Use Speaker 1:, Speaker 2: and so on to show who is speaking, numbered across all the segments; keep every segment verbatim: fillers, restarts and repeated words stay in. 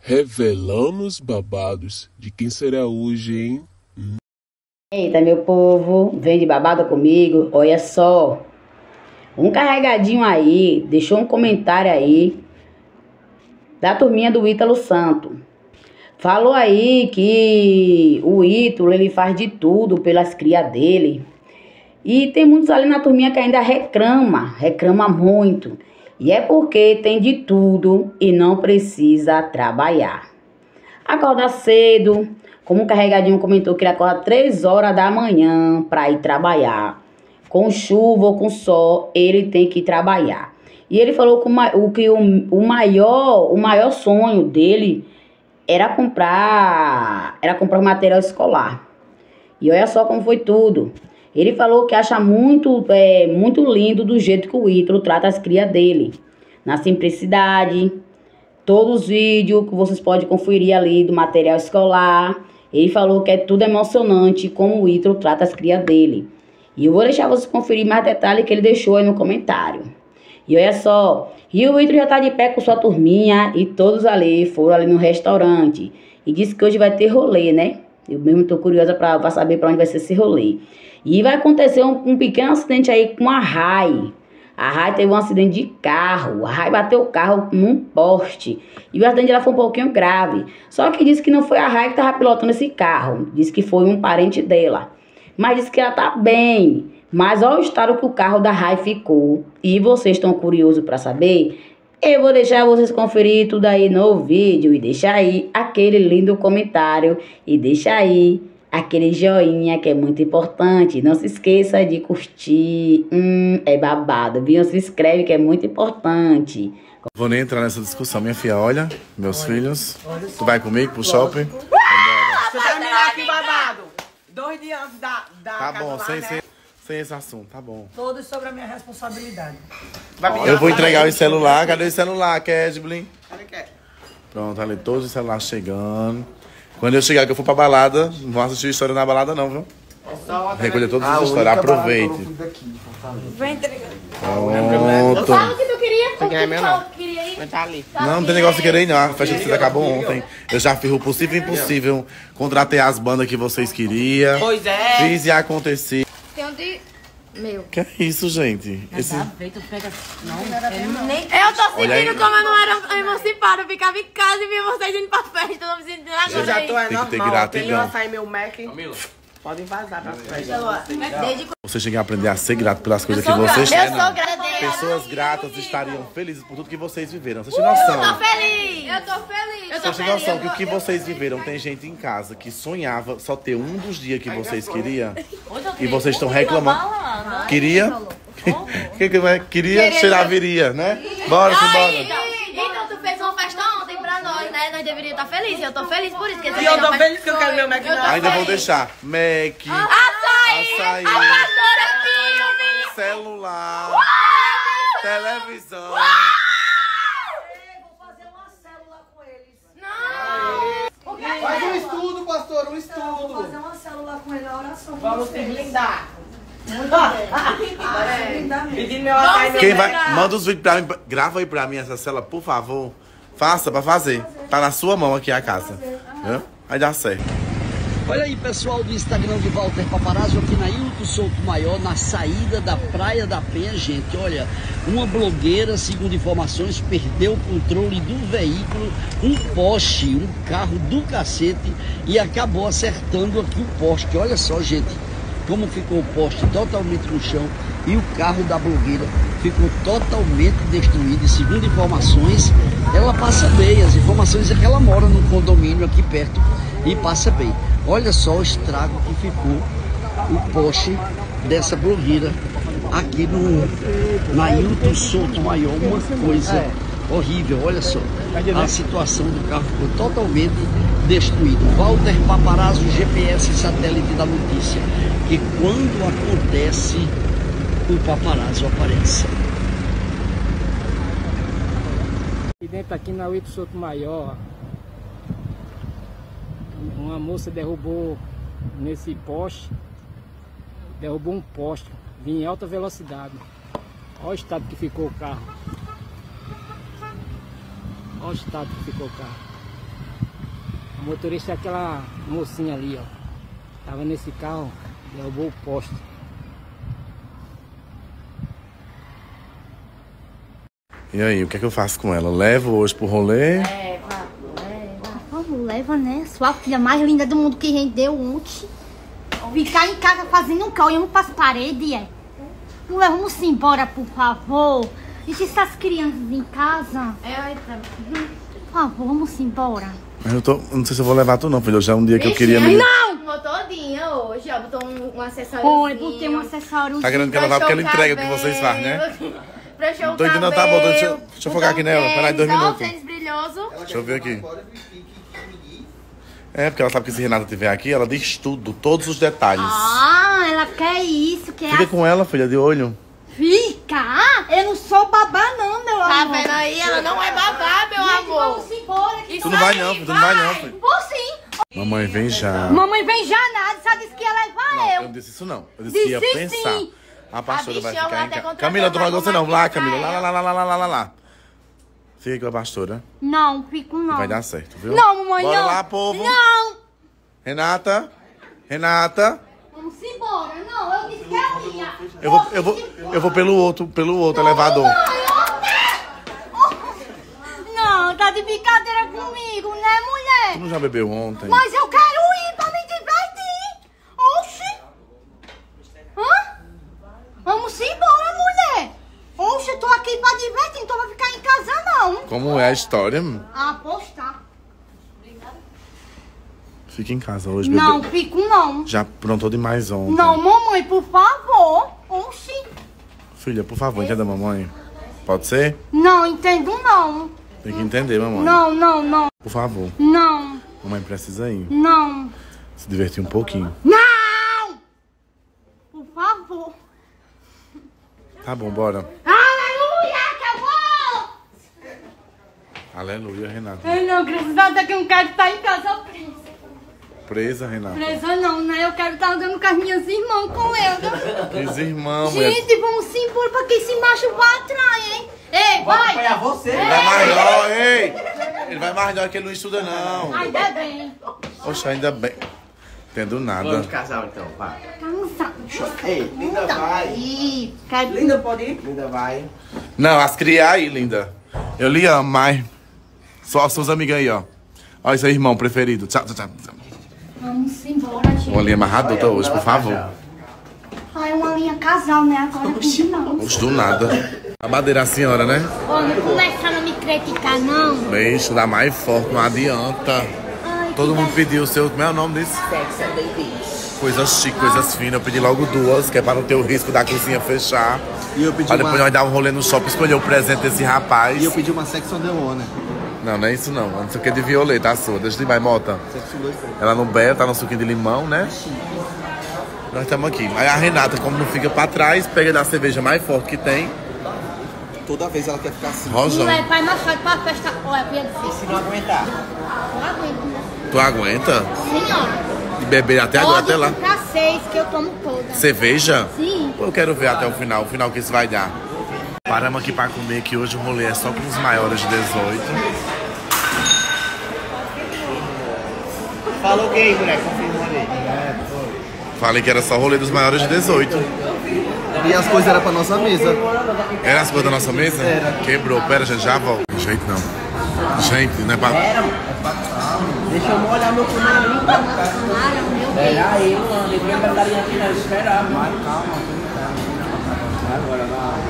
Speaker 1: Revelando os babados de quem será hoje, hein? Hum.
Speaker 2: Eita, meu povo, vem de babado comigo. Olha só, um carregadinho aí, deixou um comentário aí da turminha do Ítalo Santo. Falou aí que o Ítalo, ele faz de tudo pelas crias dele. E tem muitos ali na turminha que ainda reclama, reclama muito. E é porque tem de tudo e não precisa trabalhar. Acorda cedo, como o carregadinho comentou que ele acorda três horas da manhã para ir trabalhar. Com chuva ou com sol, ele tem que trabalhar. E ele falou que o, que o, o, maior, o maior sonho dele era comprar, era comprar material escolar. E olha só como foi tudo. Ele falou que acha muito, é, muito lindo do jeito que o Ítalo trata as crias dele. Na simplicidade, todos os vídeos que vocês podem conferir ali do material escolar. Ele falou que é tudo emocionante como o Ítalo trata as crias dele. E eu vou deixar vocês conferir mais detalhes que ele deixou aí no comentário. E olha só, e o Ítalo já tá de pé com sua turminha e todos ali foram ali no restaurante. E disse que hoje vai ter rolê, né? Eu mesmo tô curiosa pra, pra saber pra onde vai ser esse rolê. E vai acontecer um, um pequeno acidente aí com a Rai. A Rai teve um acidente de carro. A Rai bateu o carro num poste. E o acidente dela foi um pouquinho grave. Só que disse que não foi a Rai que estava pilotando esse carro. Disse que foi um parente dela. Mas disse que ela tá bem. Mas olha o estado que o carro da Rai ficou. E vocês estão curiosos para saber? Eu vou deixar vocês conferir tudo aí no vídeo. E deixa aí aquele lindo comentário. E deixa aí aquele joinha que é muito importante. Não se esqueça de curtir. Hum, é babado, viu? Se inscreve que é muito importante.
Speaker 3: Vou nem entrar nessa discussão, minha filha. Olha, meus olha, filhos. Olha, tu vai comigo pro shopping?
Speaker 4: Você terminar aqui, babado. Dois dias antes da, da
Speaker 3: Tá bom,
Speaker 4: lá,
Speaker 3: sem,
Speaker 4: né?
Speaker 3: sem, sem esse assunto, tá bom.
Speaker 4: Todos sobre a minha responsabilidade.
Speaker 3: Eu vou entregar o celular. Cadê o celular, Kedblin?
Speaker 4: Cadê que é?
Speaker 3: Pronto, ali todos os celulares chegando. Quando eu chegar que eu for pra balada, não vou assistir história na balada não, viu? Recolher todas as histórias, aproveite.
Speaker 5: Vem entregar.
Speaker 3: Pronto.
Speaker 5: Fala o que tu queria.
Speaker 4: Isso aqui não é meu, não.
Speaker 5: Queria ir.
Speaker 4: Tá ali.
Speaker 3: Não, não tem negócio de querer ir, não. A festa de vocês acabou ontem. Eu já fiz o possível e impossível. Contratei as bandas que vocês queriam.
Speaker 4: Pois é.
Speaker 3: Fiz e acontecer.
Speaker 5: Tem um de... Meu.
Speaker 3: Que é isso, gente? Esse...
Speaker 2: Feito, pega... Não,
Speaker 5: Nem... Eu tô
Speaker 3: Olha aí.
Speaker 5: sentindo como eu não era emancipada. Eu ficava em casa e via vocês indo pra festa. Eu tô me sentindo agora.
Speaker 4: Eu já tô, é
Speaker 3: Tem que ter
Speaker 4: normal.
Speaker 3: gratidão.
Speaker 4: Tem açaí meu Mac. Podem vazar pra frente.
Speaker 5: Desde
Speaker 3: Vocês têm que aprender a ser grato pelas coisas que vocês têm.
Speaker 5: Eu
Speaker 3: não.
Speaker 5: sou grata.
Speaker 3: Pessoas gratas estariam felizes por tudo que vocês viveram. Vocês têm noção?
Speaker 5: Eu tô feliz. Eu tô feliz. Eu tô
Speaker 3: Vocês têm noção que o que vocês viveram, tem gente em casa que sonhava só ter um dos dias que vocês queriam e vocês estão reclamando. Queria? Que que vai? Queria cheirar viria, né? Bora, simbora.
Speaker 5: Então tu fez uma festa ontem pra nós, né? Nós deveríamos estar felizes. Eu tô feliz por isso. Que
Speaker 4: E eu tô feliz que eu quero meu McDonald's.
Speaker 3: Ainda vou deixar Mac,
Speaker 5: Açaí!
Speaker 3: açaí,
Speaker 5: A pastora filme!
Speaker 3: celular, televisão.
Speaker 4: Vou fazer uma célula com eles.
Speaker 6: Faz um estudo, pastor, um estudo.
Speaker 4: Vou fazer uma célula com ele, a oração.
Speaker 6: Vamos se blindar.
Speaker 4: Pedindo meu açaí.
Speaker 3: Quem vai? Manda os vídeos pra mim. Grava aí pra mim essa cela, por favor. Faça pra fazer. Tá na sua mão aqui a casa. Viu? Vai dar certo.
Speaker 7: Olha aí, pessoal do Instagram de Walter Paparazzo, aqui na Hilton Souto Maior, na saída da Praia da Penha. Gente, olha, uma blogueira, segundo informações, perdeu o controle do veículo, um poste, um carro do cacete, e acabou acertando aqui o poste. Olha só, gente, como ficou o poste totalmente no chão e o carro da blogueira ficou totalmente destruído. E segundo informações, ela passa bem. As informações é que ela mora num condomínio aqui perto e passa bem. Olha só o estrago que ficou o poste dessa blogueira aqui no, na Hilton Souto Maior. Uma coisa horrível, olha só. A situação do carro ficou totalmente destruído. Walter Paparazzo, G P S satélite da notícia. Que quando acontece, o paparazzo aparece.
Speaker 8: E dentro aqui na Hilton Souto Maior, uma moça derrubou nesse poste, derrubou um poste, vinha em alta velocidade. Olha o estado que ficou o carro. Olha o estado que ficou o carro. O motorista é aquela mocinha ali, ó. Tava nesse carro, derrubou o poste.
Speaker 3: E aí, o que é que eu faço com ela? Levo hoje pro rolê?
Speaker 5: Leva, leva. Por favor, leva, né? Sua filha mais linda do mundo que rendeu ontem. Ficar em casa fazendo um cal, olhando pras paredes, é. Não vamos embora, por favor. Deixa essas crianças em casa. É, por favor, vamos embora.
Speaker 3: Mas eu tô, não sei se eu vou levar tu não, filho. Hoje é um dia que eu queria me...
Speaker 5: Não! Botou todinha hoje, ó. Botou um, um acessório. Oi, botei um acessório.
Speaker 3: Tá querendo que ela vá porque ela entrega o que vocês fazem, né?
Speaker 5: Prechou o
Speaker 3: Tô entendendo, tá bom. Deixa, eu- deixa eu focar aqui nela. Peraí, dois minutos.
Speaker 5: Tênis brilhoso.
Speaker 3: Deixa eu ver aqui. É, porque ela sabe que se Renata estiver aqui, ela diz tudo, todos os detalhes.
Speaker 5: Ah, ela quer isso, quer
Speaker 3: Fica com ela, filha, de olho.
Speaker 5: Fica? Ah, eu não sou babá não, meu
Speaker 6: Tá
Speaker 5: amor.
Speaker 6: vendo aí? Ela não é babá, meu
Speaker 5: Gente,
Speaker 6: amor.
Speaker 5: vamos embora. Que
Speaker 3: Tu não vai não, filho, tu não vai não, filho.
Speaker 5: Vou sim.
Speaker 3: Mamãe, vem já.
Speaker 5: Mamãe vem já nada, só disse que ia levar
Speaker 3: Não, eu
Speaker 5: eu.
Speaker 3: não disse isso não. Eu disse que ia
Speaker 5: Disse
Speaker 3: pensar.
Speaker 5: sim.
Speaker 3: A pastora
Speaker 6: A
Speaker 3: vai
Speaker 6: bichão
Speaker 3: ficar em
Speaker 6: até
Speaker 3: casa.
Speaker 6: contratou
Speaker 3: Camila, tu não vai
Speaker 6: mais
Speaker 3: gostar não.
Speaker 6: uma
Speaker 3: Lá,
Speaker 6: aqui pra
Speaker 3: Camila. Lá,
Speaker 6: ela.
Speaker 3: lá, lá, lá, lá, lá, lá. Fica com a pastora.
Speaker 5: Não, fico não.
Speaker 3: Vai dar certo, viu?
Speaker 5: Não, mamãe,
Speaker 3: Bora
Speaker 5: não.
Speaker 3: lá, povo.
Speaker 5: Não.
Speaker 3: Renata. Renata.
Speaker 5: Vamos embora. Não, eu disse que eu ia.
Speaker 3: Eu vou, eu vou, eu vou pelo outro, pelo outro elevador.
Speaker 5: Não, tá de brincadeira comigo, né,
Speaker 3: Tu
Speaker 5: mulher?
Speaker 3: não já bebeu ontem?
Speaker 5: Mas eu quero ir pra me divertir. Oxi. Hã? Vamos embora, mulher. Oxi, eu tô aqui pra divertir, então vai ficar em casa, não.
Speaker 3: Como é a história?
Speaker 5: Apostar.
Speaker 3: Fica em casa hoje, bebê.
Speaker 5: Não, fico não.
Speaker 3: Já aprontou demais ontem.
Speaker 5: Não, mamãe, por favor. Oxi.
Speaker 3: Filha, por favor, entenda a mamãe. Pode ser?
Speaker 5: Não, entendo não.
Speaker 3: Tem que entender, mamãe.
Speaker 5: Não, não, não.
Speaker 3: Por favor.
Speaker 5: Não,
Speaker 3: Mamãe precisa ir.
Speaker 5: não.
Speaker 3: Se divertir um pouquinho.
Speaker 5: Não! Por favor.
Speaker 3: Tá bom, bora.
Speaker 5: Aleluia, que eu vou!
Speaker 3: Aleluia, Renata.
Speaker 5: Eu não, graças a Deus que eu não quero estar em casa presa.
Speaker 3: Presa, Renata.
Speaker 5: Presa não, né? Eu quero estar andando com as minhas irmãs com ela.
Speaker 3: Os irmãos, mulher.
Speaker 5: Gente, vamos embora pra que esse macho vá atrás, hein? Ei, vai!
Speaker 4: Apanhar você.
Speaker 3: Ele vai mais não, ei! Ele vai mais não, que ele não estuda, não.
Speaker 5: Ainda bem.
Speaker 3: Poxa, ainda bem. Entendo nada.
Speaker 4: Vamos de casal então, vai.
Speaker 5: Cansado.
Speaker 4: Ei, Linda vai.
Speaker 5: Ih, quero...
Speaker 4: Linda pode ir? Linda vai.
Speaker 3: Não, as criar aí, linda. Eu lhe amo, mas... Só as suas amigas aí, ó. Olha, seu irmão preferido. Tchau, tchau, tchau.
Speaker 5: Vamos embora, gente.
Speaker 3: Uma linha mais adulta hoje, por favor.
Speaker 5: Ai, uma linha casal, né? Agora não.
Speaker 3: Não do nada. A madeira a senhora, né?
Speaker 5: Ó, não começa a me criticar, não.
Speaker 3: Beijo, dá mais forte, não adianta.
Speaker 5: Ai,
Speaker 3: Todo
Speaker 5: que
Speaker 3: mundo pediu o seu... Como é o nome disso? Coisas chiques, coisas finas. Eu pedi logo duas, que é para não ter o risco da cozinha fechar.
Speaker 9: E eu pedi
Speaker 3: Pra depois
Speaker 9: uma...
Speaker 3: nós dar um rolê no shopping, escolher o presente desse rapaz.
Speaker 9: E eu pedi uma Sex on the One.
Speaker 3: Não, não é isso não. Não sei o que de violeta, a sua. Deixa eu ir, Mota.
Speaker 9: Sex on the One.
Speaker 3: Ela no Bel, tá no suquinho de limão, né? Nós estamos aqui. Aí a Renata, como não fica pra trás, pega da cerveja mais forte que tem.
Speaker 9: Toda vez ela quer ficar assim.
Speaker 3: Rojão.
Speaker 5: Não é pai machado pra festa. Olha, eu ia dizer.
Speaker 4: Se não aguentar.
Speaker 5: Eu aguento, né?
Speaker 3: Tu aguenta?
Speaker 5: Sim, ó.
Speaker 3: E beber até agora, até lá.
Speaker 5: Pode comprar seis, que eu tomo toda.
Speaker 3: Cerveja?
Speaker 5: Sim.
Speaker 3: Pô, eu quero ver até o final, o final que isso vai dar. Paramos aqui pra comer, que hoje o rolê é só com os maiores de dezoito.
Speaker 4: Falou o que, moleque? Confirmou ali.
Speaker 3: Falei que era só o rolê dos maiores de dezoito.
Speaker 9: E as coisas eram pra nossa mesa.
Speaker 3: Era as coisas da nossa mesa?
Speaker 9: Era.
Speaker 3: Quebrou. Pera, gente, já volto. Gente, não. Gente, não é pra...
Speaker 4: Deixa eu molhar meu canarinho. Pera aí, mano. Ninguém vai dar aqui, não. Espera, vai, calma. Agora, vai.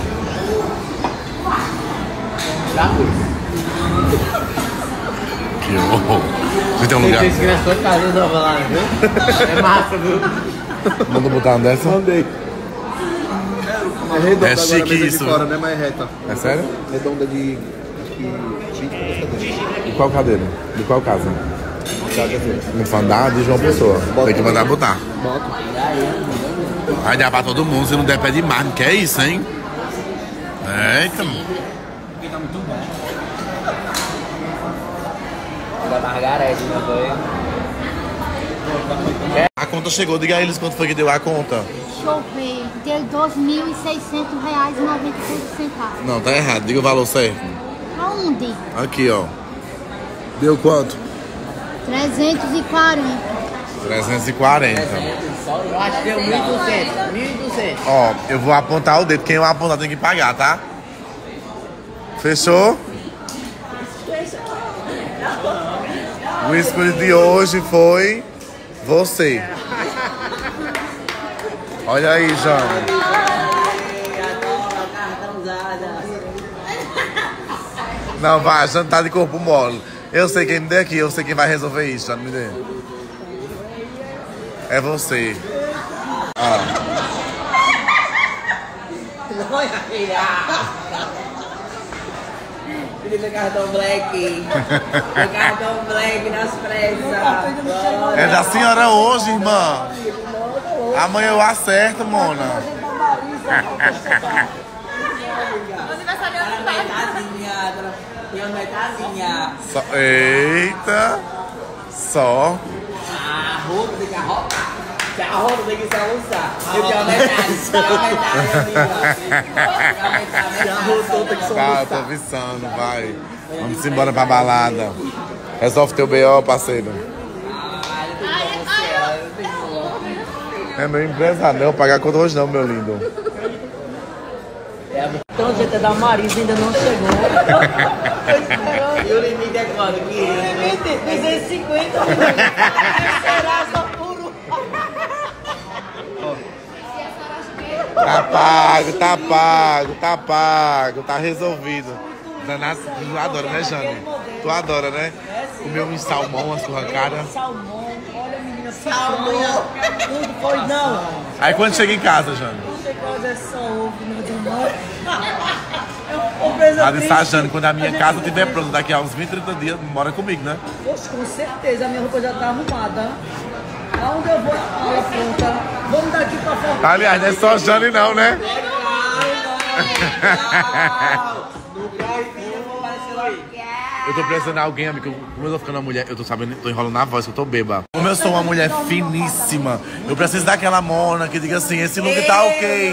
Speaker 4: Já foi.
Speaker 3: Que horror. Você tem um lugar?
Speaker 4: Esse criança de casa nova lá, viu? É massa, viu?
Speaker 3: Manda botar uma dessa?
Speaker 9: Mandei. É redonda
Speaker 3: É
Speaker 9: agora,
Speaker 3: chique
Speaker 9: a mesa
Speaker 3: isso,
Speaker 9: de fora,
Speaker 3: viu?
Speaker 9: né? Mas é reta.
Speaker 3: É sério?
Speaker 9: Redonda de... Acho que... Tinta com cadeira.
Speaker 3: De qual cadeira? De qual casa?
Speaker 9: Casa assim.
Speaker 3: No Fandá de João Pessoa. Tem que mandar botar.
Speaker 9: Bota.
Speaker 3: Vai dar pra todo mundo, se não der pé de mar. Não quer isso, hein? Eita, mano.
Speaker 4: Da Margarete, meu doido.
Speaker 3: A conta chegou, diga a eles quanto foi que deu a conta.
Speaker 5: Deixa eu ver. Deu dois mil e seiscentos reais e noventa e cinco centavos.
Speaker 3: Não, tá errado, diga o valor certo.
Speaker 5: Aonde?
Speaker 3: Aqui, ó. Deu quanto?
Speaker 5: trezentos e quarenta.
Speaker 3: trezentos e quarenta.
Speaker 4: Eu acho que deu mil e duzentos. mil e duzentos.
Speaker 3: Ó, eu vou apontar o dedo. Quem eu apontar tem que pagar, tá? Fechou? O escolhido de hoje foi você. Olha aí, Jane. Não, vai, Jane tá de corpo mole. Eu sei quem me deu aqui, eu sei quem vai resolver isso, Jane, me dê. É você. Ó.
Speaker 4: Felipe Cartão Black. Cartão Black nas pressas.
Speaker 3: É da senhora hoje, irmã. Amanhã eu acerto, Mona.
Speaker 4: Tem uma metazinha.
Speaker 3: Só, eita. Só.
Speaker 4: A roupa tem que arrotar. Se a roupa tem que se almoçar. Eu tenho uma metade. Só a metade. Se a roupa tem que se almoçar.
Speaker 3: Tá, tô avisando, vai. Vamos embora pra balada. Resolve teu B O, parceiro. É meu empresário, não pagar conta hoje não, meu lindo.
Speaker 4: Então, gente, da Marisa ainda não chegou. E o limite é quanto? O limite? duzentos e cinquenta. Será só puro?
Speaker 3: Tá pago, tá pago, tá pago, tá resolvido. Tu adora, né, Jane? Tu adora, né? Comer um salmão, uma surrancada.
Speaker 4: Salmão, olha, menina, salmão. Tudo foi não.
Speaker 3: Aí quando chega em casa, Jane?
Speaker 4: É só ovo, não
Speaker 3: A de Sajane, quando a minha casa estiver pronta, daqui a uns vinte, trinta dias, mora comigo, né?
Speaker 4: Poxa, com certeza, a minha roupa já tá arrumada. Aonde eu vou, ela pronta. Vamos daqui pra fora.
Speaker 3: Aliás, não é só Jane não, né? Eu tô precisando de alguém, amigo. Como eu tô ficando uma mulher, eu tô sabendo, tô enrolando na voz, que eu tô beba. Como eu sou uma mulher finíssima, eu preciso daquela Mona que diga assim, esse look tá ok.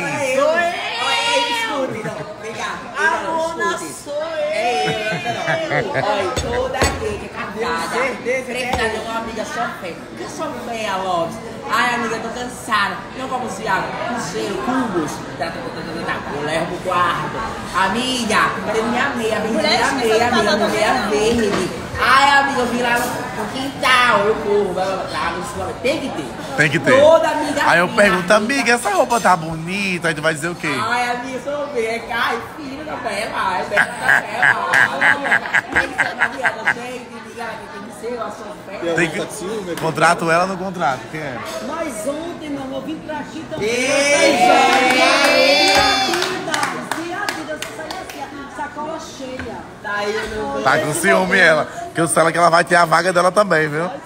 Speaker 4: A Mona sou eu. Olha, toda aqui que é casada. Precisa de uma amiga sofrendo. Por que sua mulher, Lopes? Ai, amiga, tô cansada. Não vamos se água. Pulseiro, cubos. Eu levo pro quarto. Amiga, cadê minha meia? Minha meia, amiga, minha meia verde. Ai, amiga, eu vim lá no quintal. Eu corro, tem que ter.
Speaker 3: Tem que ter.
Speaker 4: Toda amiga.
Speaker 3: Aí eu pergunto, amiga, essa roupa tá bonita? Aí tu vai dizer o quê?
Speaker 4: Ai, amiga, sou bem. É cai, filho da bela. É bem da bela. Tem que ser uma viada, tem que ligar, tem que ser uma sofrência.
Speaker 3: Tem que... Contrato ela no contrato, quem é?
Speaker 4: Mas ontem, meu amor, eu vim pra aqui também.
Speaker 3: Ei,
Speaker 4: sacola cheia. Tá aí, meu.
Speaker 3: Tá com ciúme ela. Que eu sei que ela vai ter a vaga dela também, viu?